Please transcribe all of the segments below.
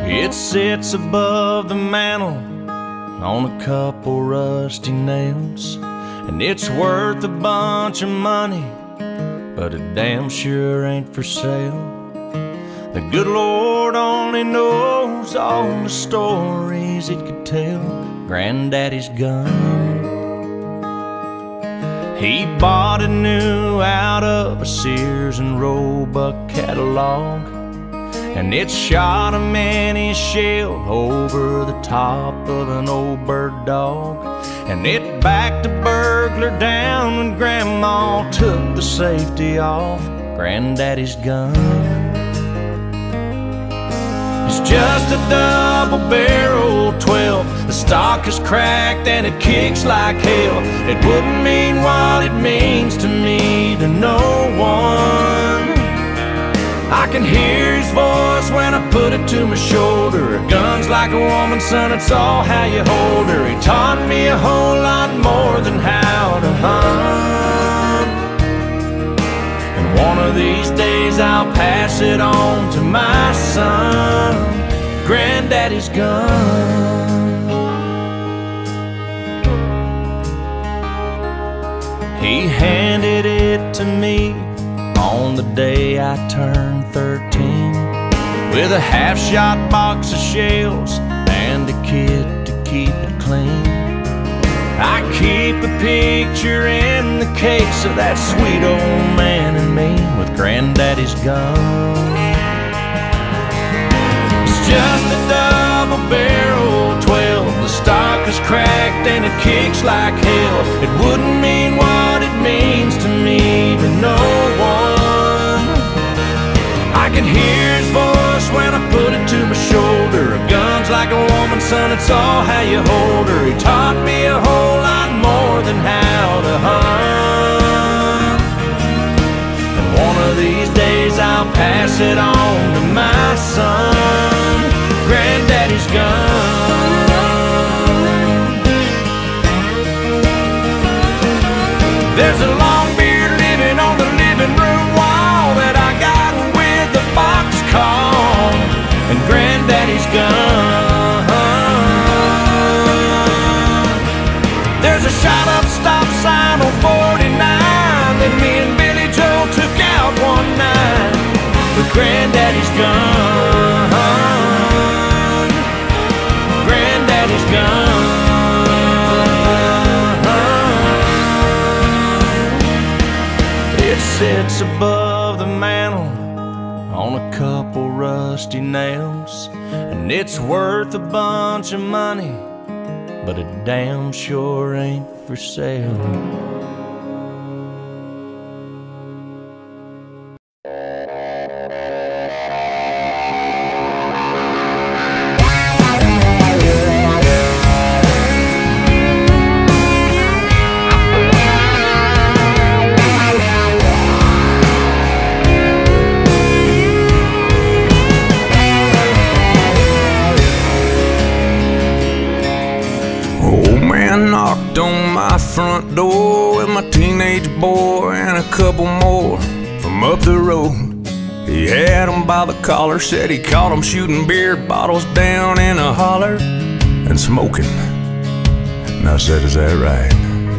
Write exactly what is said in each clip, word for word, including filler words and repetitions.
It sits above the mantel on a couple rusty nails, and it's worth a bunch of money, but it damn sure ain't for sale. The good Lord only knows all the stories it could tell. Granddaddy's gun, he bought it new out of a Sears and Roebuck catalog, and it shot him in his shell over the top of an old bird dog. And it backed a burglar down when Grandma took the safety off. Granddaddy's gun, it's just a double-barrel twelve. The stock is cracked and it kicks like hell. It wouldn't mean what it means to me to no one. I can hear his voice when I put it to my shoulder. A gun's like a woman, son, it's all how you hold her. He taught me a whole lot more than how to hunt. And one of these days I'll pass it on to my son. Granddaddy's gun, he handed it to me on the day I turned thirteen, with a half-shot box of shells and a kit to keep it clean. I keep a picture in the case of that sweet old man and me with Granddaddy's gun. It's just a double-barrel twelve. The stock is cracked and it kicks like hell. It wouldn't mean what it means to me to no one. I can hear his voice when I put it to my shoulder. A gun's like a woman, son, it's all how you hold her. He taught me a whole lot more than how to hunt. And one of these days I'll pass it on to my son. Granddaddy's gun. There's a long beard living on the living room wall that I got with a box call and Granddaddy's gun. There's a shot up stop sign on forty-nine that me and Billy Joe took out one night with Granddaddy's gun. Granddaddy's gun. It sits above the mantel on a couple rusty nails, and it's worth a bunch of money, but it damn sure ain't for sale. Knocked on my front door with my teenage boy and a couple more from up the road. He had him by the collar, said he caught him shooting beer bottles down in a holler and smoking. And I said, is that right?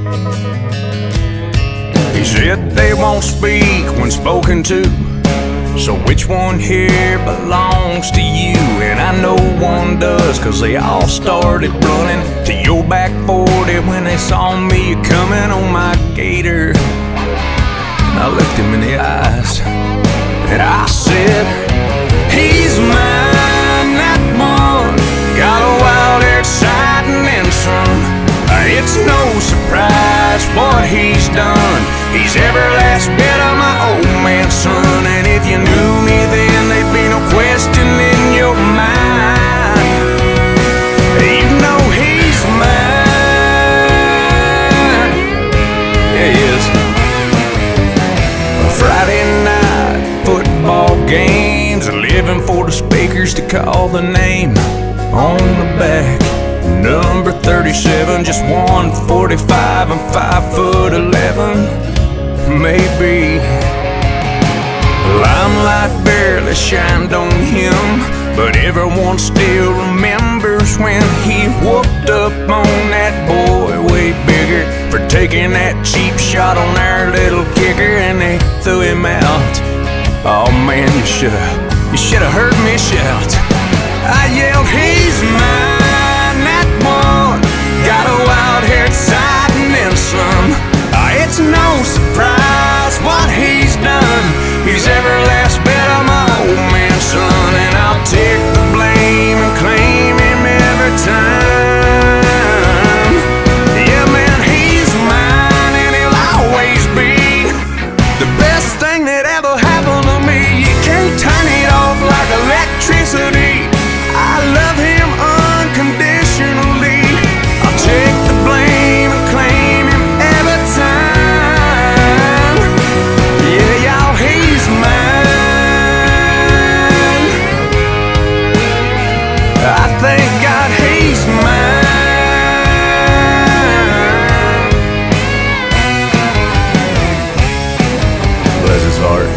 He said they won't speak when spoken to, so which one here belongs to you? And I know one does, cause they all started running to your back forty when they saw me coming on my gator. And I looked him in the eyes and I said, he's mine, that one. Got a wild, exciting and some. It's no surprise what he's done. He's every last bit of my old man's son. And if you knew me then, there'd be no question in your mind. You know he's mine. Yeah, he is. Friday night football games, living for the speakers to call the name on the back. Number thirty-seven, just one forty-five and five foot eleven, maybe. Limelight barely shined on him, but everyone still remembers when he whooped up on that boy way bigger for taking that cheap shot on our little kicker, and they threw him out. Oh man, you should've, you should've heard me shout. I yelled, he's mine, that one got a wild-haired side and then some. Oh, it's no surprise what he's done. He's every last bit of my old man's son, and I'll take the blame and claim him every time. Yeah, man, he's mine, and he'll always be the best thing that ever happened to me. You can't turn it off like electricity. I love him unconditionally. I'll take the blame and claim him every time. Yeah, y'all, he's mine. I thank God he's mine. Bless his heart.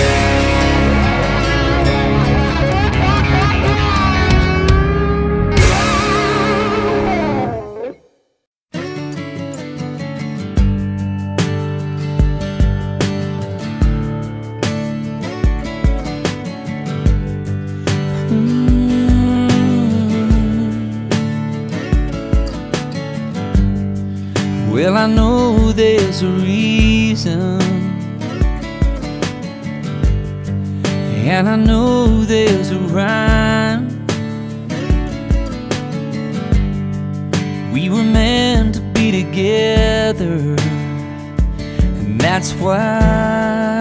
Well, I know there's a reason, and I know there's a rhyme. We were meant to be together, and that's why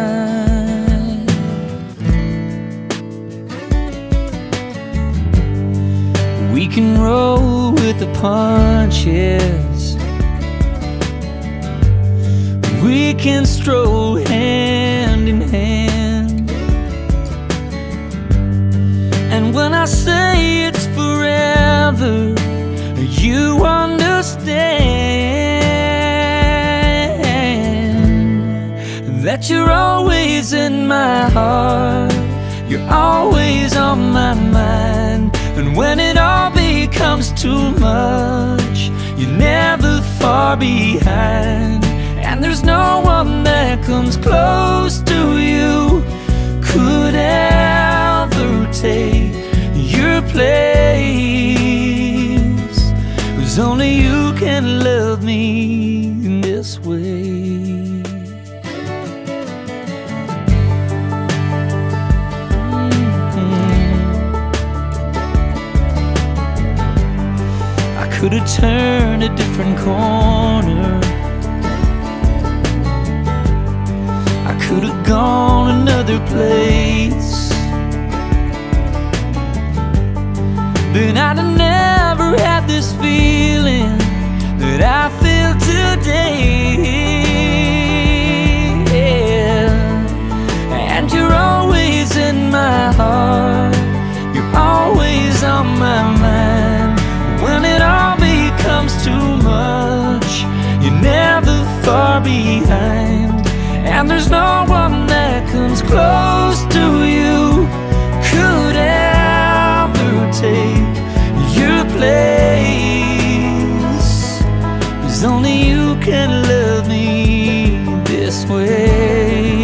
we can roll with the punches. We can stroll hand in hand. And when I say it's forever, you understand that you're always in my heart. You're always on my mind. And when it all becomes too much, you're never far behind. And there's no one that comes close to you, could ever take your place. 'Cause only you can love me in this way. Mm-hmm. I could have turned a different corner, could have gone another place, then I'd have never had this feeling that I feel today. Yeah. And you're always in my heart. You're always on my mind. When it all becomes too much, you're never far behind. And there's no one that comes close to you, could ever take your place. 'Cause only you can love me this way.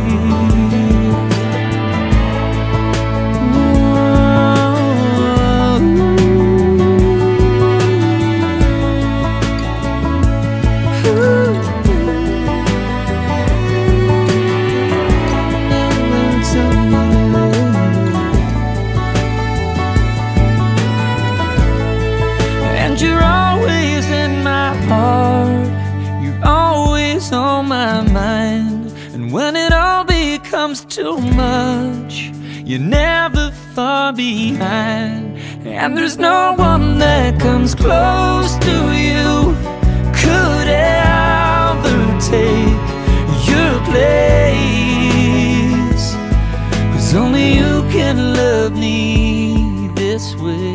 Too much, you're never far behind. And there's no one that comes close to you, could ever take your place. 'Cause only you can love me this way.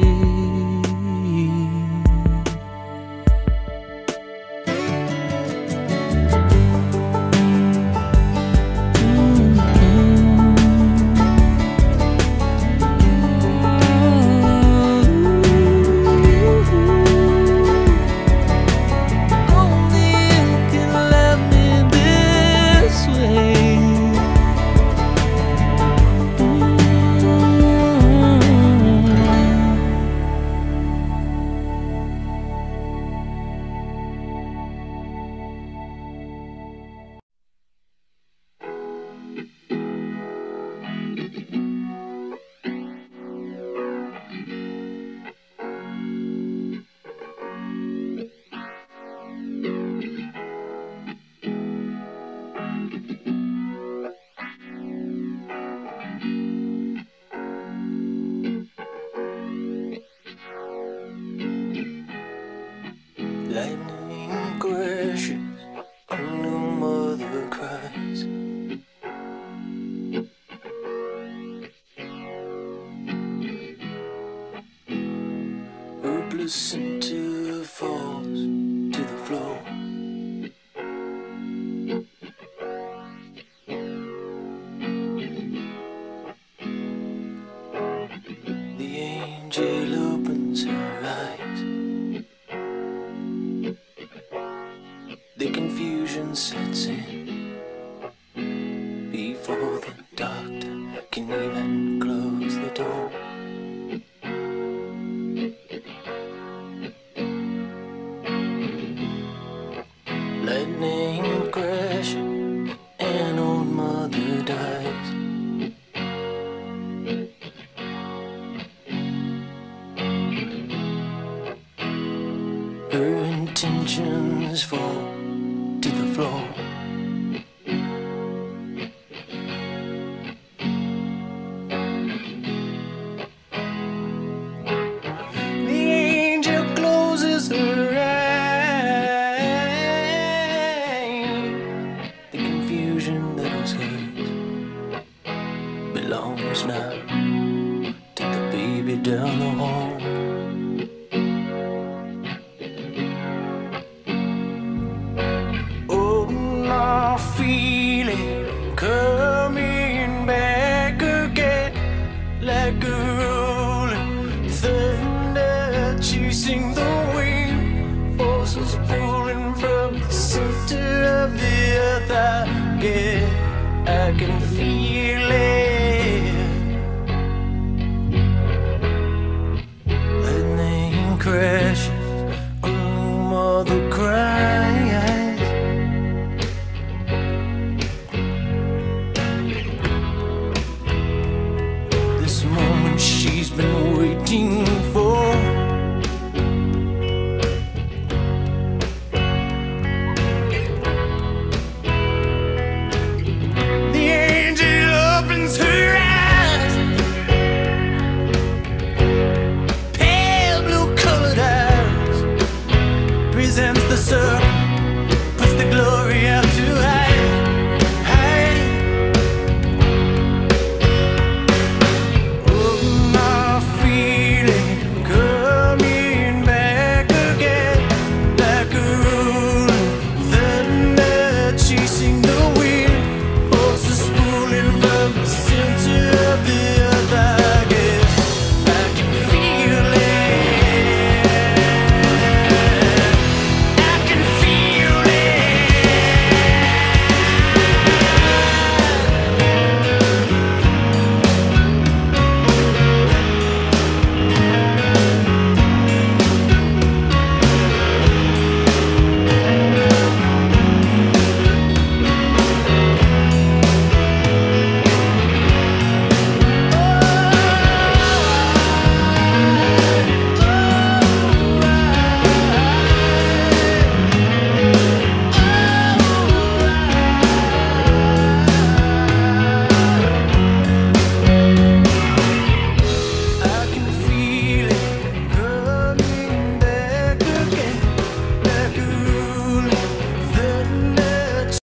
listen to the falls to the floor. The angel opens her eyes. The confusion sets in before the doctor can even close the door. Lightning crashing, and old mother dies. Her intentions fall to the floor. The angel closes her eyes. The confusion that was hers belongs now to the baby down the hall. Feeling coming back again, like a rolling thunder chasing the wind, forces pulling from the center of the earth. I get, I can feel it. Lightning crashes, oh mother cries. This moment she's been waiting for. The angel opens her eyes, pale blue colored eyes, presents the circle, puts the glory out to hide. Chasing the wind, forces pulling from the center of the